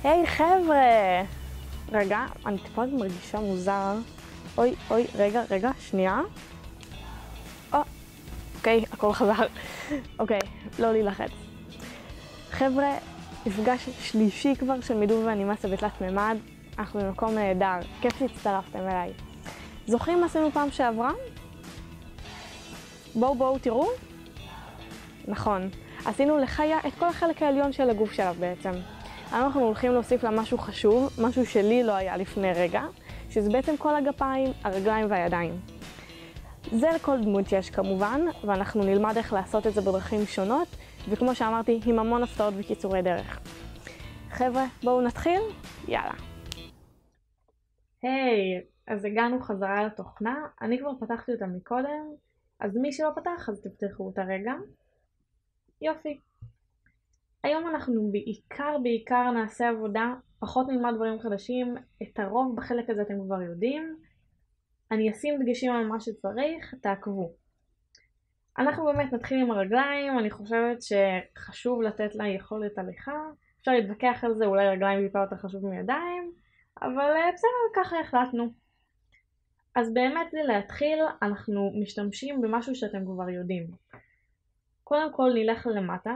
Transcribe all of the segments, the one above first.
היי חבר'ה! רגע, אני טיפה מרגישה מוזר. אוי, רגע, שנייה. אוקיי, הכל חזר. אוקיי, לא להילחץ. חבר'ה, מפגש שלישי כבר של מידור ואנימציה בתלת מימד. אנחנו במקום נהדר, כיף שהצטרפתם אליי. זוכרים מה עשינו פעם שעברה? בואו תראו. נכון, עשינו לחיה את כל החלק העליון של הגוף שלה בעצם. אנחנו הולכים להוסיף לה משהו חשוב, משהו שלי לא היה לפני רגע, שזה בעצם כל הגפיים, הרגליים והידיים. זה לכל דמות שיש כמובן, ואנחנו נלמד איך לעשות את זה בדרכים שונות, וכמו שאמרתי, עם המון הפתעות וקיצורי דרך. חבר'ה, בואו נתחיל? יאללה. היי, אז הגענו חזרה לתוכנה, אני כבר פתחתי אותה מקודם, אז מי שלא פתח, אז תפתחו אותה רגע. יופי. היום אנחנו בעיקר נעשה עבודה, פחות נלמד דברים חדשים, את הרוב בחלק הזה אתם כבר יודעים. אני אשים דגשים על מה שצריך, תעקבו. אנחנו באמת נתחיל עם הרגליים, אני חושבת שחשוב לתת לה יכולת הליכה. אפשר להתווכח על זה, אולי רגליים טיפה יותר חשוב מידיים, אבל בסדר, ככה החלטנו. אז באמת להתחיל, אנחנו משתמשים במשהו שאתם כבר יודעים. קודם כל נלך למטה.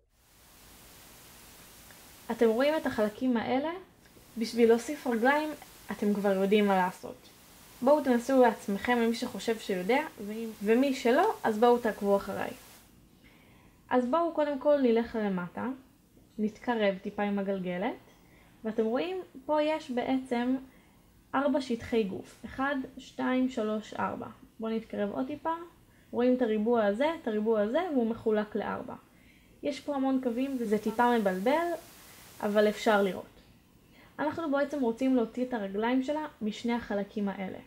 אתם רואים את החלקים האלה? בשביל להוסיף רגליים, אתם כבר יודעים מה לעשות. בואו תנסו לעצמכם למי שחושב שיודע, ומי שלא, אז בואו תעקבו אחריי. אז בואו קודם כל נלך למטה, נתקרב טיפה עם הגלגלת, ואתם רואים, פה יש בעצם 4 שטחי גוף. 1, 2, 3, 4. בואו נתקרב עוד טיפה, רואים את הריבוע הזה, והוא מחולק ל4. יש פה המון קווים וזה טיפה מבלבל, אבל אפשר לראות. אנחנו בעצם רוצים להוציא את הרגליים שלה משני החלקים האלה.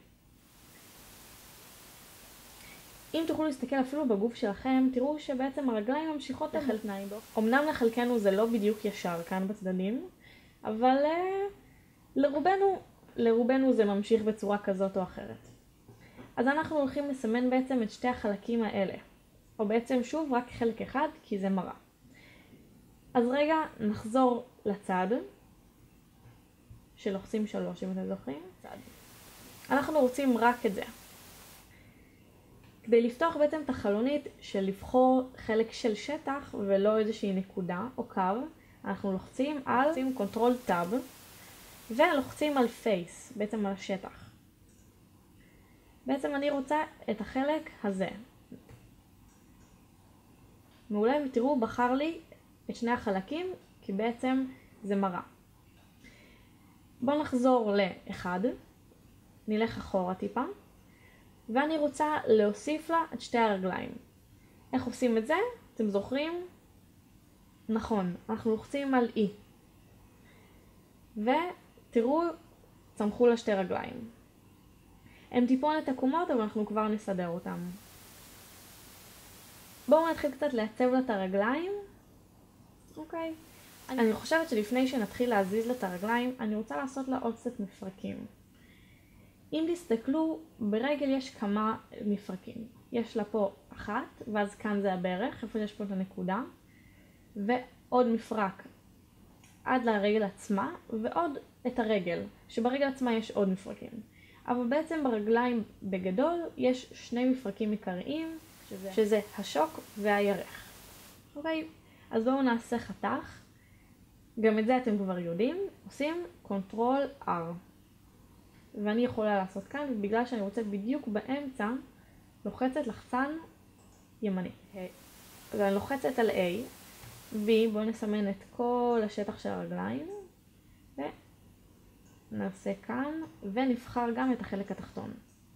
אם תוכלו להסתכל אפילו בגוף שלכם, תראו שבעצם הרגליים ממשיכות לחלקניים בו. אמנם לחלקנו זה לא בדיוק ישר כאן בצדדים, אבל לרובנו זה ממשיך בצורה כזאת או אחרת. אז אנחנו הולכים לסמן בעצם את שתי החלקים האלה. או בעצם שוב רק חלק אחד, כי זה מראה. אז רגע, נחזור לצד. שלוחצים 3, אם אתם זוכרים. אנחנו רוצים רק את זה. כדי לפתוח בעצם את החלונית של לבחור חלק של שטח ולא איזושהי נקודה או קו, אנחנו לוחצים על Ctrl Tab ולוחצים על Face, בעצם על השטח. בעצם אני רוצה את החלק הזה. מעולה, ותראו, בחר לי את שני החלקים, כי בעצם זה מראה. בואו נחזור ל1, נלך אחורה טיפה, ואני רוצה להוסיף לה את שתי הרגליים. איך עושים את זה? אתם זוכרים? נכון, אנחנו לוחצים על E. ותראו, צמחו לה שתי רגליים. הן טיפונת עקומות, אבל אנחנו כבר נסדר אותם. בואו נתחיל קצת לעצב לה את הרגליים. אוקיי. אני חושבת שלפני שנתחיל להזיז לה את הרגליים, אני רוצה לעשות לה עוד קצת מפרקים. אם תסתכלו, ברגל יש כמה מפרקים. יש לה פה 1, ואז כאן זה הברך, איפה יש פה את הנקודה, ועוד מפרק עד לרגל עצמה, ועוד את הרגל, שברגל עצמה יש עוד מפרקים. אבל בעצם ברגליים בגדול יש 2 מפרקים עיקריים, שזה השוק והירך. אוקיי, אז בואו נעשה חתך. גם את זה אתם כבר יודעים. עושים Ctrl R. ואני יכולה לעשות כאן, ובגלל שאני רוצה בדיוק באמצע, לוחצת לחצן ימני. אז אני לוחצת על A, בואו נסמן את כל השטח של הרגליים, ונעשה כאן, ונבחר גם את החלק התחתון.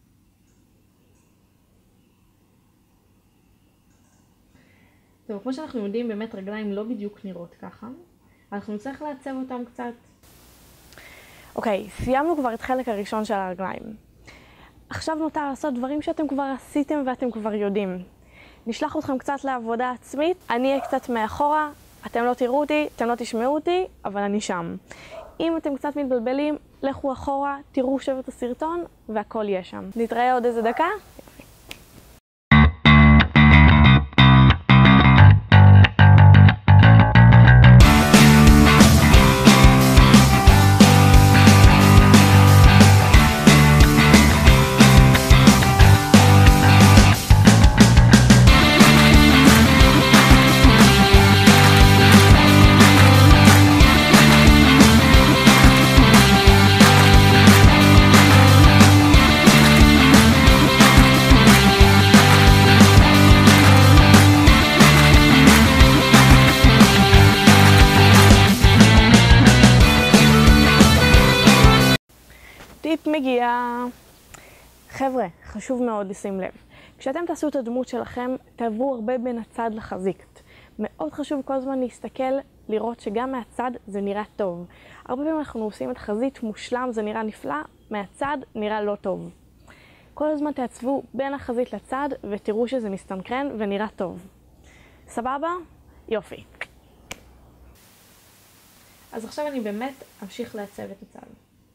טוב, כמו שאנחנו יודעים, באמת רגליים לא בדיוק נראות ככה. אנחנו נצטרך לעצב אותם קצת. אוקיי, סיימנו כבר את חלק הראשון של הרגליים. עכשיו נותר לעשות דברים שאתם כבר עשיתם ואתם כבר יודעים. נשלח אתכם קצת לעבודה עצמית. אני אהיה קצת מאחורה, אתם לא תראו אותי, אתם לא תשמעו אותי, אבל אני שם. אם אתם קצת מתבלבלים, לכו אחורה, תראו שוב את הסרטון, והכל יהיה שם. נתראה עוד איזה דקה. חבר'ה, חשוב מאוד לשים לב. כשאתם תעשו את הדמות שלכם, תעברו הרבה בין הצד לחזית. מאוד חשוב כל הזמן להסתכל, לראות שגם מהצד זה נראה טוב. הרבה פעמים אנחנו עושים את חזית מושלם, זה נראה נפלא, מהצד נראה לא טוב. כל הזמן תעצבו בין החזית לצד ותראו שזה מסתנכרן ונראה טוב. סבבה? יופי. אז עכשיו אני באמת אמשיך לעצב את הצד.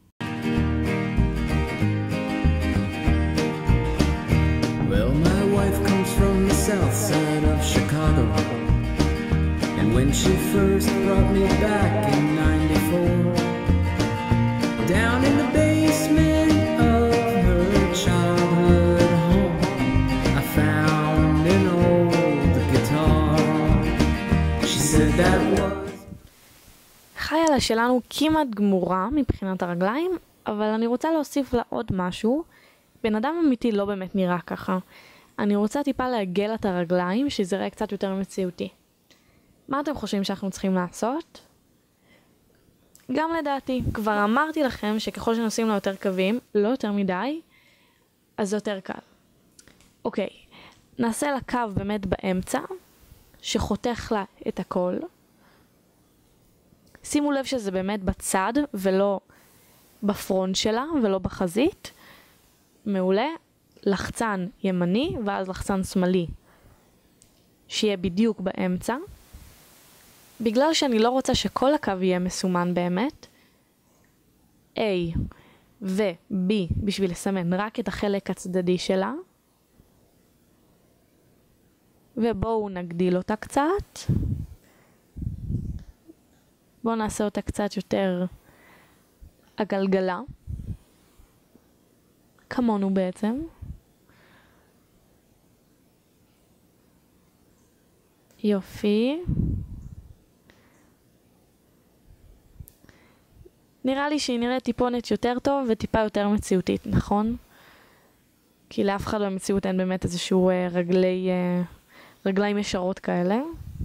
Well, my wife comes from the south side of Chicago, and when she first brought me back in '94, down in the basement of her childhood home, I found an old guitar. She said that was... חיילה שלנו כמעט גמורה מבחינת הרגליים, אבל אני רוצה להוסיף לה עוד משהו. בן אדם אמיתי לא באמת נראה ככה. אני רוצה טיפה לעגל את הרגליים, שזה יראה קצת יותר מציאותי. מה אתם חושבים שאנחנו צריכים לעשות? גם לדעתי, כבר אמרתי לכם שככל שנשים לה יותר קווים, לא יותר מדי, אז זה יותר קל. אוקיי, נעשה לה קו באמת באמצע, שחותך לה את הכל. שימו לב שזה באמת בצד, ולא בפרונט שלה, ולא בחזית. מעולה, לחצן ימני ואז לחצן שמאלי שיהיה בדיוק באמצע. בגלל שאני לא רוצה שכל הקו יהיה מסומן באמת, A ו-B בשביל לסמן רק את החלק הצדדי שלה, ובואו נגדיל אותה קצת. בואו נעשה אותה קצת יותר הגלגלה. כמונו בעצם. יופי. נראה לי שהיא נראית טיפונת יותר טוב וטיפה יותר מציאותית, נכון? כי לאף אחד במציאות אין באמת איזשהו רגליים ישרות כאלה.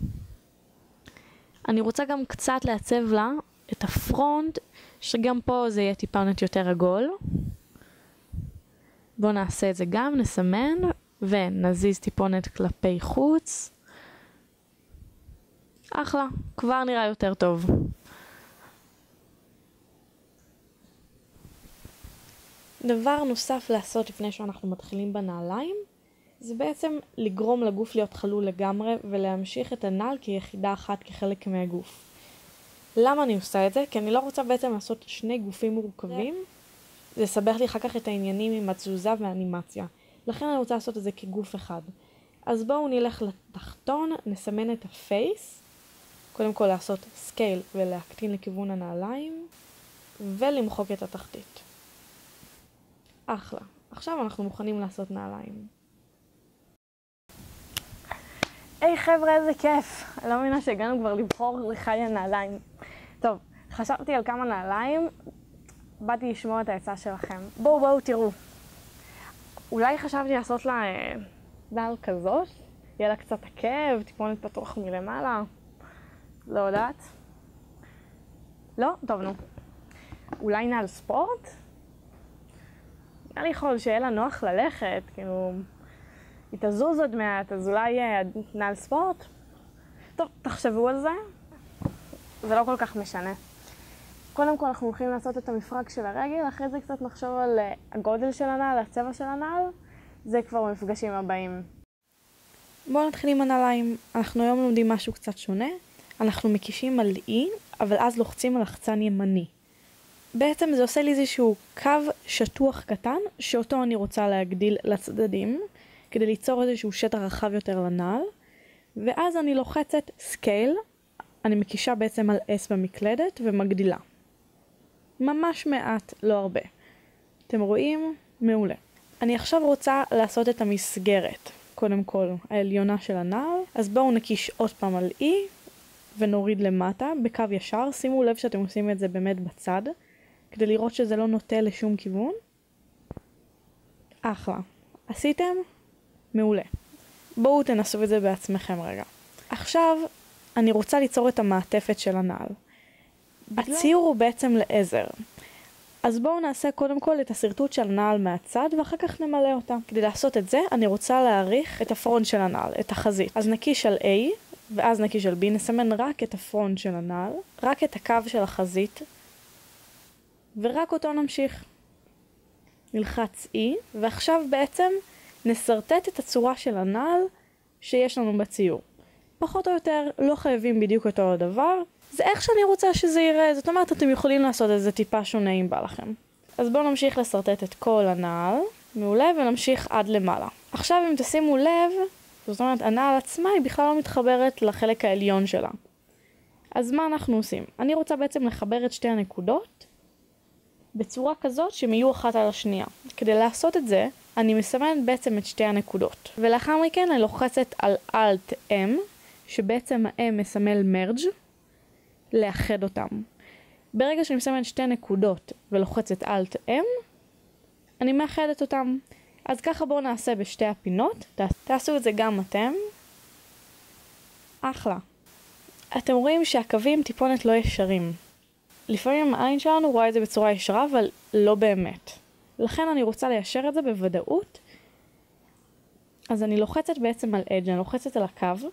אני רוצה גם קצת לעצב לה את הפרונט, שגם פה זה יהיה טיפונת יותר עגול. בואו נעשה את זה גם, נסמן ונזיז טיפונת כלפי חוץ. אחלה, כבר נראה יותר טוב. דבר נוסף לעשות לפני שאנחנו מתחילים בנעליים, זה בעצם לגרום לגוף להיות חלול לגמרי ולהמשיך את הנעל כיחידה אחת כחלק מהגוף. למה אני עושה את זה? כי אני לא רוצה בעצם לעשות שני גופים מורכבים. זה יסבך לי אחר כך את העניינים עם התזוזה והאנימציה. לכן אני רוצה לעשות את זה כגוף אחד. אז בואו נלך לתחתון, נסמן את הפייס. קודם כל לעשות סקייל ולהקטין לכיוון הנעליים. ולמחוק את התחתית. אחלה. עכשיו אנחנו מוכנים לעשות נעליים. היי חבר'ה, איזה כיף. אני לא מאמינה שהגענו כבר לבחור לחיי הנעליים. טוב, חשבתי על כמה נעליים. באתי לשמוע את העצה שלכם. בואו תראו. אולי חשבתי לעשות לה נעל כזאת. יהיה לה קצת עקב, טיפונת פתוח מלמעלה. לא יודעת. לא? טוב, נו. אולי נעל ספורט? נראה לי יכול שיהיה לה נוח ללכת, כאילו... היא תזוז עוד מעט, אז אולי נעל ספורט? טוב, תחשבו על זה. זה לא כל כך משנה. קודם כל אנחנו הולכים לעשות את המפרק של הרגל, אחרי זה קצת נחשוב על הגודל של הנעל, הצבע של הנעל. זה כבר במפגשים הבאים. בואו נתחיל עם הנעליים. אנחנו היום לומדים משהו קצת שונה. אנחנו מקישים על E, אבל אז לוחצים על לחצן ימני. בעצם זה עושה לי איזשהו קו שטוח קטן, שאותו אני רוצה להגדיל לצדדים, כדי ליצור איזשהו שטח רחב יותר לנעל. ואז אני לוחצת סקייל, אני מקישה בעצם על S במקלדת ומגדילה. ממש מעט, לא הרבה. אתם רואים? מעולה. אני עכשיו רוצה לעשות את המסגרת. קודם כל, העליונה של הנעל. אז בואו נקיש עוד פעם על E, ונוריד למטה בקו ישר. שימו לב שאתם עושים את זה באמת בצד, כדי לראות שזה לא נוטה לשום כיוון. אחלה. עשיתם? מעולה. בואו תנסו את זה בעצמכם רגע. עכשיו, אני רוצה ליצור את המעטפת של הנעל. הציור הוא בעצם לעזר. אז בואו נעשה קודם כל את השרטוט של הנעל מהצד, ואחר כך נמלא אותה. כדי לעשות את זה, אני רוצה להעריך את הפרונט של הנעל, את החזית. אז נקיש על A, ואז נקיש על B, נסמן רק את הפרונט של הנעל, רק את הקו של החזית, ורק אותו נמשיך. נלחץ E, ועכשיו בעצם נסרטט את הצורה של הנעל שיש לנו בציור. פחות או יותר לא חייבים בדיוק אותו הדבר, זה איך שאני רוצה שזה יראה, זאת אומרת אתם יכולים לעשות את זה טיפה שונה אם בא לכם. אז בואו נמשיך לסרטט את כל הנעל, מעולה, ונמשיך עד למעלה. עכשיו אם תשימו לב, זאת אומרת הנעל עצמה היא בכלל לא מתחברת לחלק העליון שלה. אז מה אנחנו עושים? אני רוצה בעצם לחבר את שתי הנקודות, בצורה כזאת שהם יהיו אחת על השנייה. כדי לעשות את זה, אני מסמנת בעצם את שתי הנקודות. ולאחר מכן אני לוחצת על Alt M, שבעצם ה-M מסמל Merge, לאחד אותם. ברגע שאני מסמנת שתי נקודות ולוחצת Alt M, אני מאחדת אותם. אז ככה בואו נעשה בשתי הפינות. תעשו את זה גם אתם. אחלה. אתם רואים שהקווים טיפונת לא ישרים. לפעמים העין שלנו רואה את זה בצורה ישרה, אבל לא באמת. לכן אני רוצה ליישר את זה בוודאות. אז אני לוחצת בעצם על Edge, אני לוחצת על הקו,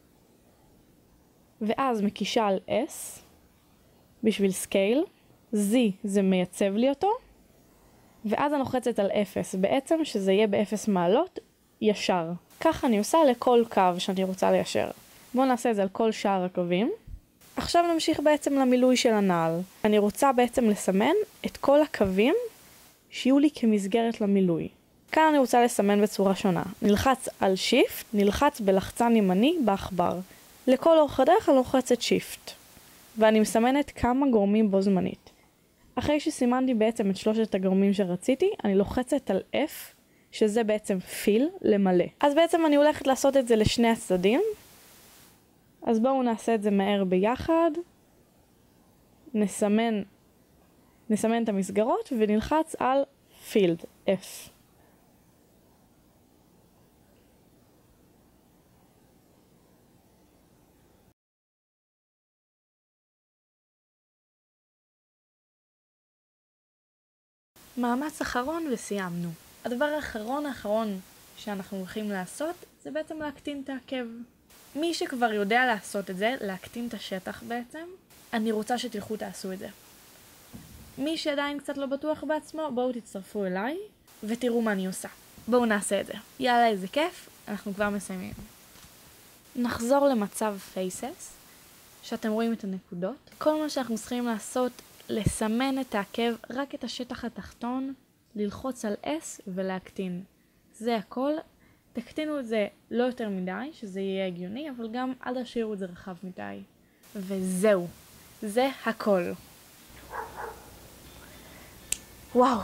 ואז מקישה על S, בשביל סקייל, Z זה מייצב לי אותו, ואז אני לוחצת על 0, בעצם שזה יהיה ב0 מעלות, ישר. ככה אני עושה לכל קו שאני רוצה ליישר. בואו נעשה את זה על כל שאר הקווים. עכשיו נמשיך בעצם למילוי של הנעל. אני רוצה בעצם לסמן את כל הקווים שיהיו לי כמסגרת למילוי. כאן אני רוצה לסמן בצורה שונה. נלחץ על Shift, נלחץ בלחצן ימני בעכבר. לכל אורך הדרך אני לוחצת Shift. ואני מסמנת כמה גורמים בו זמנית. אחרי שסימנתי בעצם את שלושת הגורמים שרציתי, אני לוחצת על F, שזה בעצם fill, למלא. אז בעצם אני הולכת לעשות את זה לשני הצדדים. אז בואו נעשה את זה מהר ביחד. נסמן את המסגרות ונלחץ על filled, F. מאמץ אחרון וסיימנו. הדבר האחרון שאנחנו הולכים לעשות זה בעצם להקטין את העקב. מי שכבר יודע לעשות את זה, להקטין את השטח בעצם, אני רוצה שתלכו תעשו את זה. מי שעדיין קצת לא בטוח בעצמו, בואו תצטרפו אליי ותראו מה אני עושה. בואו נעשה את זה. יאללה, איזה כיף, אנחנו כבר מסיימים. נחזור למצב Faces, שאתם רואים את הנקודות. כל מה שאנחנו צריכים לעשות, לסמן את העקב, רק את השטח התחתון, ללחוץ על S ולהקטין. זה הכל. תקטינו את זה לא יותר מדי, שזה יהיה הגיוני, אבל גם אל תשאירו את זה רחב מדי. וזהו. זה הכל. וואו.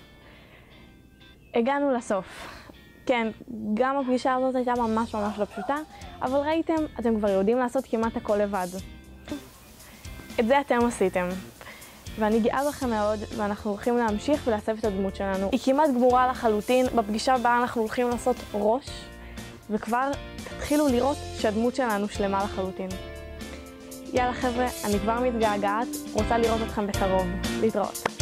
הגענו לסוף. כן, גם הפגישה הזאת הייתה ממש לא פשוטה, אבל ראיתם, אתם כבר יודעים לעשות כמעט הכל לבד. את זה אתם עשיתם. ואני גאה בכם מאוד, ואנחנו הולכים להמשיך ולעצב את הדמות שלנו. היא כמעט גמורה לחלוטין, בפגישה הבאה אנחנו הולכים לעשות ראש, וכבר תתחילו לראות שהדמות שלנו שלמה לחלוטין. יאללה חבר'ה, אני כבר מתגעגעת, רוצה לראות אתכם בקרוב. להתראות.